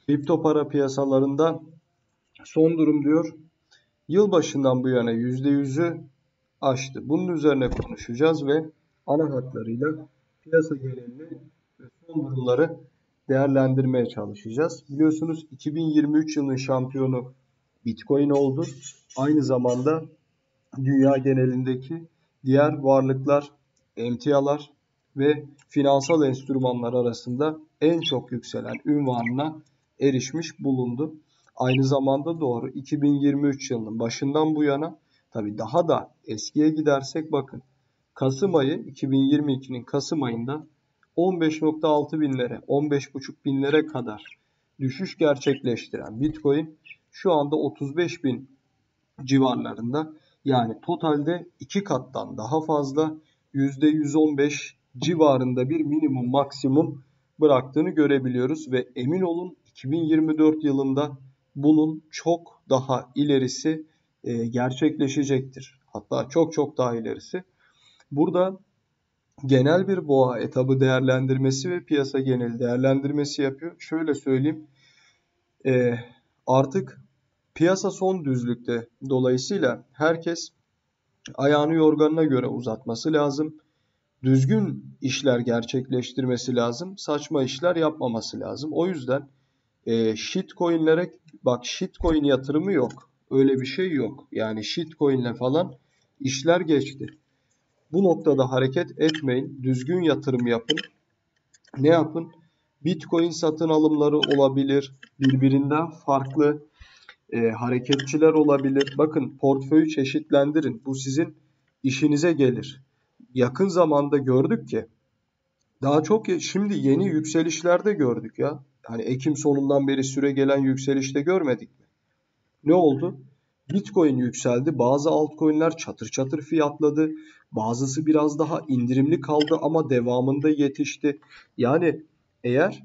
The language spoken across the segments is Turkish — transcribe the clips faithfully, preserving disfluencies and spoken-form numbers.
Kripto para piyasalarında son durum diyor. Yılbaşından bu yana yüzde yüzü aştı. Bunun üzerine konuşacağız ve ana hatlarıyla piyasa genelini ve son durumları değerlendirmeye çalışacağız. Biliyorsunuz iki bin yirmi üç yılının şampiyonu Bitcoin oldu. Aynı zamanda dünya genelindeki diğer varlıklar, emtialar ve finansal enstrümanlar arasında en çok yükselen ünvanına erişmiş bulundu. Aynı zamanda doğru iki bin yirmi üç yılının başından bu yana, tabii daha da eskiye gidersek bakın, Kasım ayı iki bin yirmi ikinin Kasım ayında on beş nokta altı binlere, on beş buçuk binlere kadar düşüş gerçekleştiren Bitcoin şu anda otuz beş bin civarlarında. Yani totalde iki kattan daha fazla, yüzde yüz on beş civarında bir minimum maksimum bıraktığını görebiliyoruz ve emin olun iki bin yirmi dört yılında bunun çok daha ilerisi e, gerçekleşecektir. Hatta çok çok daha ilerisi. Burada genel bir boğa etabı değerlendirmesi ve piyasa genel değerlendirmesi yapıyor. Şöyle söyleyeyim, e, artık piyasa son düzlükte. Dolayısıyla herkes ayağını yorganına göre uzatması lazım. Düzgün işler gerçekleştirmesi lazım. Saçma işler yapmaması lazım. O yüzden e, shitcoin'lere, bak, shitcoin yatırımı yok. Öyle bir şey yok. Yani shitcoin'le falan işler geçti. Bu noktada hareket etmeyin. Düzgün yatırım yapın. Ne yapın? Bitcoin satın alımları olabilir. Birbirinden farklı e, hareketçiler olabilir. Bakın, portföyü çeşitlendirin. Bu sizin işinize gelir. Yakın zamanda gördük ki daha çok, şimdi yeni yükselişlerde gördük ya. Hani Ekim sonundan beri süre gelen yükselişte görmedik mi? Ne oldu? Bitcoin yükseldi. Bazı altcoin'ler çatır çatır fiyatladı. Bazısı biraz daha indirimli kaldı ama devamında yetişti. Yani eğer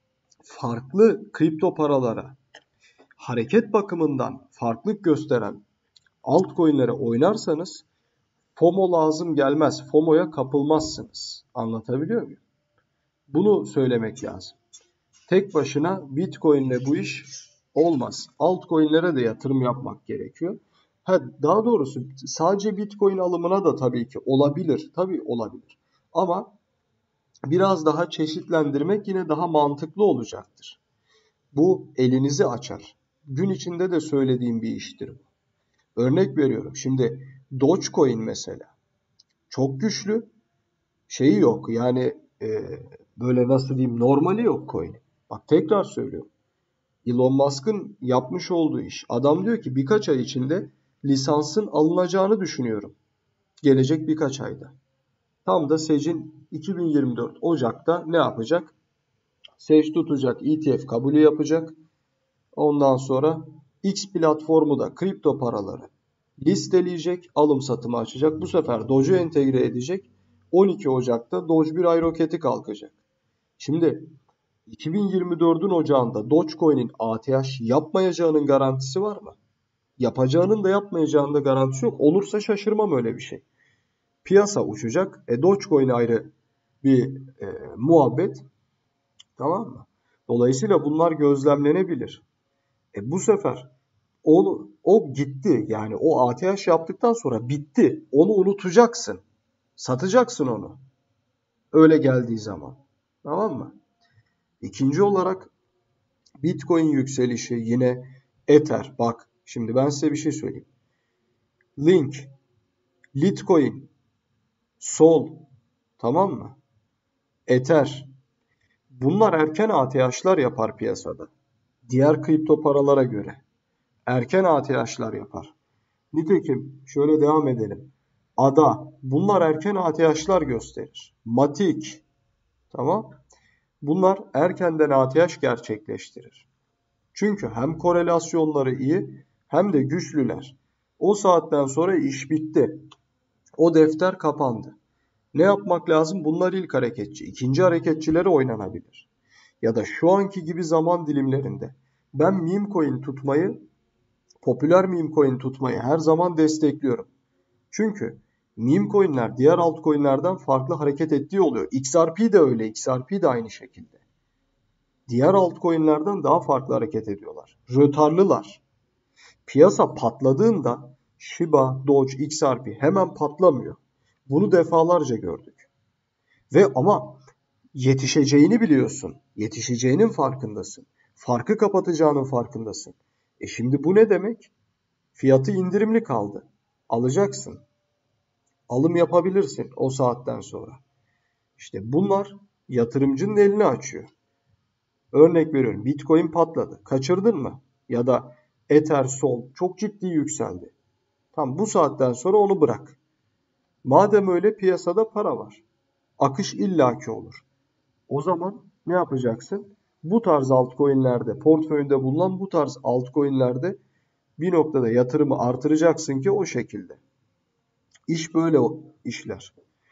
farklı kripto paralara hareket bakımından farklılık gösteren altcoin'lere oynarsanız FOMO lazım gelmez. FOMO'ya kapılmazsınız. Anlatabiliyor muyum? Bunu söylemek lazım. Tek başına Bitcoin'le bu iş olmaz. Altcoin'lere de yatırım yapmak gerekiyor. Ha, daha doğrusu sadece Bitcoin alımına da tabii ki olabilir. Tabii olabilir. Ama biraz daha çeşitlendirmek yine daha mantıklı olacaktır. Bu elinizi açar. Gün içinde de söylediğim bir iştir bu. Örnek veriyorum. Şimdi Dogecoin mesela çok güçlü. Şeyi yok. Yani e, böyle nasıl diyeyim, normali yok coin. Bak, tekrar söylüyorum. Elon Musk'ın yapmış olduğu iş. Adam diyor ki birkaç ay içinde lisansın alınacağını düşünüyorum. Gelecek birkaç ayda. Tam da Sec'in iki bin yirmi dört Ocak'ta ne yapacak? Sec tutacak, E T F kabulü yapacak. Ondan sonra X platformu da kripto paraları listeleyecek, alım satımı açacak. Bu sefer Doge'u entegre edecek. on iki Ocak'ta Doge bir ay roketi kalkacak. Şimdi iki bin yirmi dördün ocağında Dogecoin'in A T H yapmayacağının garantisi var mı? Yapacağının da yapmayacağının da garantisi yok. Olursa şaşırmam öyle bir şey. Piyasa uçacak. E Dogecoin ayrı bir e, muhabbet. Tamam mı? Dolayısıyla bunlar gözlemlenebilir. E bu sefer o, o gitti. Yani o A T H yaptıktan sonra bitti. Onu unutacaksın. Satacaksın onu. Öyle geldiği zaman. Tamam mı? İkinci olarak Bitcoin yükselişi, yine Ether. Bak, şimdi ben size bir şey söyleyeyim. Link, Litecoin, Sol, tamam mı? Ether. Bunlar erken A T H'lar yapar piyasada. Diğer kripto paralara göre. Erken A T H'lar yapar. Nitekim şöyle devam edelim. A D A. Bunlar erken A T H'lar gösterir. Matic. Tamam. Bunlar erkenden A T H gerçekleştirir. Çünkü hem korelasyonları iyi hem de güçlüler. O saatten sonra iş bitti. O defter kapandı. Ne yapmak lazım? Bunlar ilk hareketçi. İkinci hareketçilere oynanabilir. Ya da şu anki gibi zaman dilimlerinde ben meme coin tutmayı, popüler meme coin tutmayı her zaman destekliyorum. Çünkü meme coinler diğer altcoinlerden farklı hareket ettiği oluyor. X R P de öyle. X R P de aynı şekilde. diğer altcoin'lerden daha farklı hareket ediyorlar. Rötarlılar. Piyasa patladığında Shiba, Doge, X R P hemen patlamıyor. Bunu defalarca gördük. Ve ama yetişeceğini biliyorsun. Yetişeceğinin farkındasın. Farkı kapatacağının farkındasın. E şimdi bu ne demek? Fiyatı indirimli kaldı. Alacaksın. Alım yapabilirsin o saatten sonra. İşte bunlar yatırımcının elini açıyor. Örnek veriyorum, Bitcoin patladı. Kaçırdın mı? Ya da Ether, Sol çok ciddi yükseldi. Tam bu saatten sonra onu bırak. Madem öyle, piyasada para var. Akış illaki olur. O zaman ne yapacaksın? Bu tarz altcoin'lerde, portföyünde bulunan bu tarz altcoin'lerde bir noktada yatırımı artıracaksın ki o şekilde. İş böyle işler.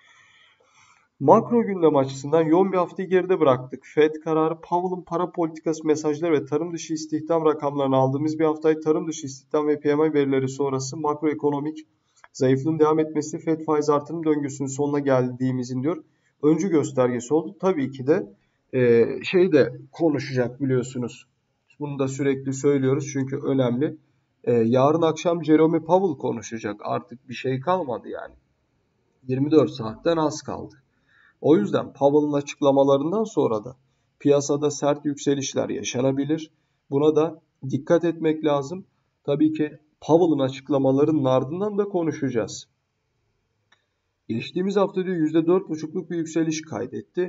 Makro gündem açısından yoğun bir haftayı geride bıraktık. Fed kararı, Powell'ın para politikası mesajları ve tarım dışı istihdam rakamlarını aldığımız bir haftayı, tarım dışı istihdam ve P M I verileri sonrası makroekonomik zayıflığın devam etmesi Fed faiz artırım döngüsünün sonuna geldiğimizin diyor öncü göstergesi oldu. Tabii ki de e, şey de konuşacak biliyorsunuz. Bunu da sürekli söylüyoruz çünkü önemli. E, yarın akşam Jerome Powell konuşacak. Artık bir şey kalmadı yani. yirmi dört saatten az kaldı. O yüzden Powell'ın açıklamalarından sonra da piyasada sert yükselişler yaşanabilir. Buna da dikkat etmek lazım. Tabii ki Powell'ın açıklamalarının ardından da konuşacağız. Geçtiğimiz hafta diyor yüzde dört buçukluk bir yükseliş kaydetti.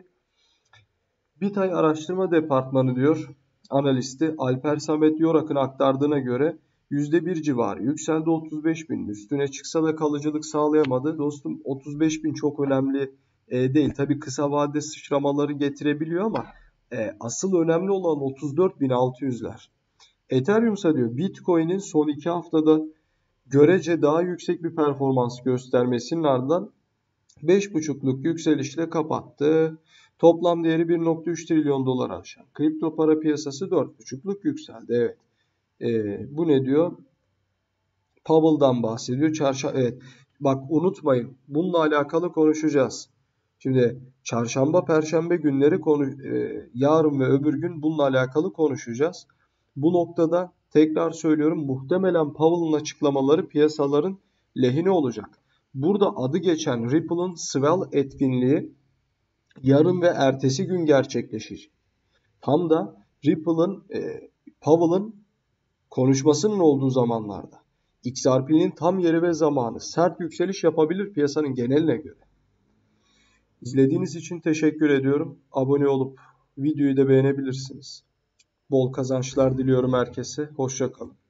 Bitay Araştırma Departmanı diyor analisti Alper Samet Yorak'ın aktardığına göre yüzde bir civarı yükseldi, otuz beş binin üstüne çıksa da kalıcılık sağlayamadı. Dostum, otuz beş bin çok önemli e, değil. Tabii kısa vade sıçramaları getirebiliyor ama e, asıl önemli olan otuz dört bin altı yüzler. Ethereum'sa diyor Bitcoin'in son iki haftada görece daha yüksek bir performans göstermesinin ardından beş buçukluk yükselişle kapattı. Toplam değeri bir nokta üç trilyon dolar aşan kripto para piyasası dört buçukluk yükseldi. Evet. Ee, bu ne diyor? Powell'dan bahsediyor. Çarşamba, evet. Bak unutmayın. Bununla alakalı konuşacağız. Şimdi çarşamba, perşembe günleri konu, e, yarın ve öbür gün bununla alakalı konuşacağız. Bu noktada tekrar söylüyorum, muhtemelen Powell'ın açıklamaları piyasaların lehine olacak. Burada adı geçen Ripple'ın Swell etkinliği yarın ve ertesi gün gerçekleşecek. Tam da Ripple'ın, e, Powell'ın konuşmasının olduğu zamanlarda. X R P'nin tam yeri ve zamanı. Sert yükseliş yapabilir piyasanın geneline göre. İzlediğiniz için teşekkür ediyorum. Abone olup videoyu da beğenebilirsiniz. Bol kazançlar diliyorum herkese. Hoşça kalın.